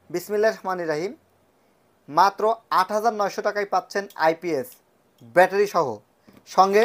বিসমিল্লাহির রহমানির রহিম। মাত্র ৮,৯০০ টাকায় পাচ্ছেন আইপিএস ব্যাটারি সহ, সঙ্গে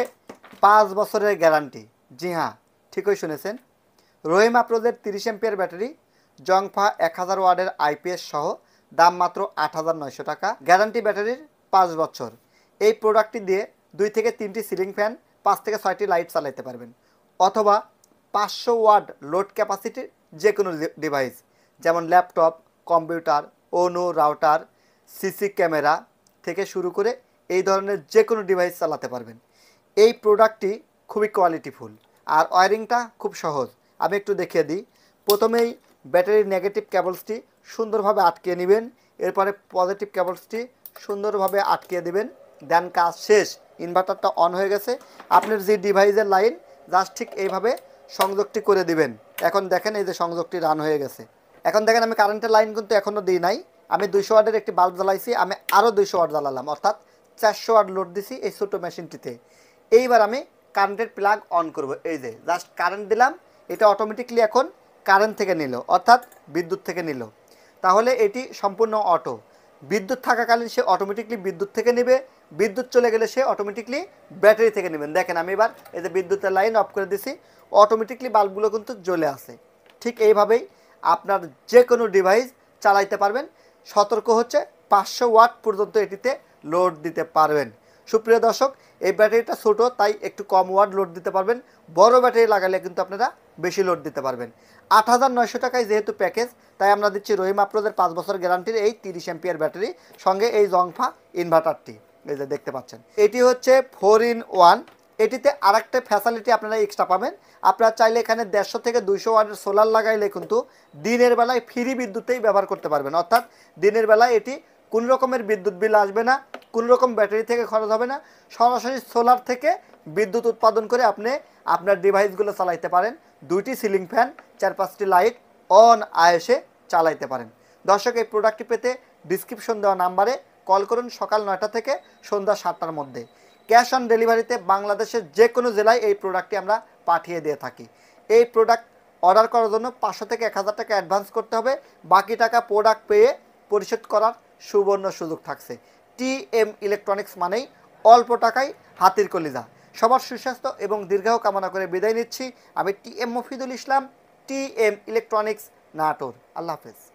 ৫ বছরের গ্যারান্টি। জি হ্যাঁ, ঠিকই শুনেছেন। রহিম আপ্রোজের ৩০ এমপিয়ার ব্যাটারি, জংফা ১০০০ ওয়াটের আইপিএস সহ, দাম মাত্র ৮,৯০০ টাকা। গ্যারান্টি ব্যাটারির ৫ বছর। এই প্রোডাক্টটি দিয়ে ২ থেকে ৩টি সিলিং ফ্যান, ৫ থেকে ৬টি লাইট চালাতে পারবেন, অথবা ৫০০ ওয়াট লোড ক্যাপাসিটির যে কোনো ডিভাইস, যেমন ল্যাপটপ, কম্পিউটার, ওনো, রাউটার, সিসি ক্যামেরা থেকে শুরু করে এই ধরনের যে কোনো ডিভাইস চালাতে পারবেন। এই প্রোডাক্টটি খুবই কোয়ালিটিফুল, আর ওয়ারিংটা খুব সহজ। আমি একটু দেখিয়ে দিই। প্রথমেই ব্যাটারির নেগেটিভ কেবলসটি সুন্দরভাবে আটকে নেবেন, এরপরে পজিটিভ কেবলসটি সুন্দরভাবে আটকিয়ে দেবেন, দেন কাজ শেষ। ইনভার্টারটা অন হয়ে গেছে। আপনার যে ডিভাইসের লাইন জাস্ট ঠিক এইভাবে সংযোগটি করে দিবেন। এখন দেখেন এই যে সংযোগটি রান হয়ে গেছে। এখন দেখেন আমি কারেন্টের লাইন কিন্তু এখনও দিই নাই। আমি 200 ওয়াটের একটি বাল্ব জ্বালাইছি, আমি আরও 200 ওয়াট জ্বালালাম, অর্থাৎ 400 ওয়াট লোড দিছি এই ছোটো মেশিনটিতে। এইবার আমি কারেন্টের প্লাগ অন করব। এই যে জাস্ট কারেন্ট দিলাম, এটা অটোমেটিকলি এখন কারেন্ট থেকে নিল, অর্থাৎ বিদ্যুৎ থেকে নিল। তাহলে এটি সম্পূর্ণ অটো। বিদ্যুৎ থাকাকালীন সে অটোমেটিকলি বিদ্যুৎ থেকে নেবে, বিদ্যুৎ চলে গেলে সে অটোমেটিকলি ব্যাটারি থেকে নেবেন। দেখেন আমি এবার এই যে বিদ্যুতের লাইন অফ করে দিছি, অটোমেটিকলি বাল্বগুলো কিন্তু জ্বলে আসে। ঠিক এইভাবেই আপনার যে কোনো ডিভাইস চালাইতে পারবেন। সতর্ক হচ্ছে ৫০০ ওয়াট পর্যন্ত এটিতে লোড দিতে পারবেন। সুপ্রিয় দর্শক, এই ব্যাটারিটা ছোটো, তাই একটু কম ওয়াট লোড দিতে পারবেন। বড় ব্যাটারি লাগালে কিন্তু আপনারা বেশি লোড দিতে পারবেন। ৮,৯০০ টাকায় যেহেতু প্যাকেজ, তাই আমরা দিচ্ছি রহিম আপ্রোজের ৫ বছর গ্যারান্টির এই ৩০ এমপিয়ার ব্যাটারি, সঙ্গে এই জংফা ইনভার্টারটি। এই যে দেখতে পাচ্ছেন, এটি হচ্ছে 4-in-1। এটিতে আরেকটা ফ্যাসিলিটি আপনারা এক্সট্রা পাবেন। আপনারা চাইলে এখানে ১৫০ থেকে ২০০ ওয়াটের সোলার লাগাইলে কিন্তু দিনের বেলায় ফ্রি বিদ্যুতেই ব্যবহার করতে পারবেন, অর্থাৎ দিনের বেলায় এটি কোনো রকমের বিদ্যুৎ বিল আসবে না, কোনো রকম ব্যাটারি থেকে খরচ হবে না। সরাসরি সোলার থেকে বিদ্যুৎ উৎপাদন করে আপনি আপনার ডিভাইসগুলো চালাইতে পারেন। 2টি সিলিং ফ্যান, 4-5টি লাইট অন আয়েসে চালাইতে পারেন। দর্শক, এই প্রোডাক্টটি পেতে ডিসক্রিপশন দেওয়া নাম্বারে কল করুন সকাল ৯টা থেকে সন্ধ্যা 7টার মধ্যে। ক্যাশ অন ডেলিভারিতে বাংলাদেশের যে কোনো জেলায় এই প্রোডাক্টটি আমরা পাঠিয়ে দিয়ে থাকি। এই প্রোডাক্ট অর্ডার করার জন্য ৫০০ থেকে ১,০০০ টাকা অ্যাডভান্স করতে হবে। বাকি টাকা প্রোডাক্ট পেয়ে পরিশোধ করার সুবর্ণ সুযোগ থাকছে। টিএম ইলেকট্রনিক্স মানেই অল্প টাকায় হাতির কলিজা। সবার সুস্বাস্থ্য এবং দীর্ঘায়ু কামনা করে বিদায় নিচ্ছি। আমি TM Mofidul Islam, TM electronics, Natore. আল্লাহ হাফেজ।